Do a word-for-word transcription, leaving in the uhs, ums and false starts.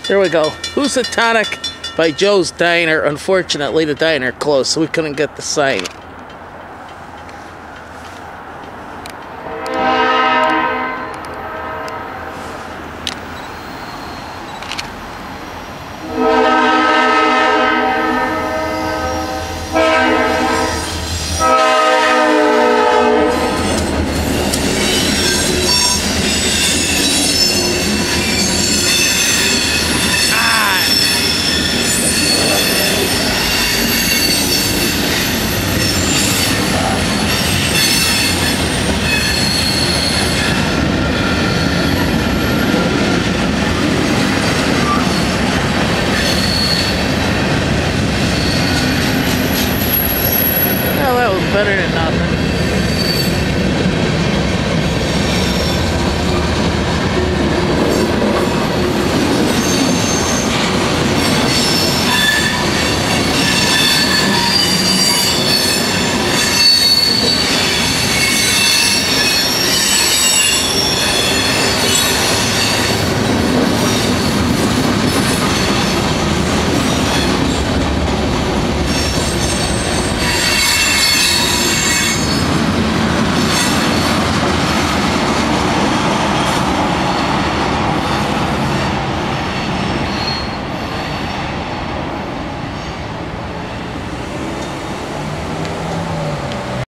There we go. Housatonic by Joe's Diner. Unfortunately, the diner closed, so we couldn't get the sign.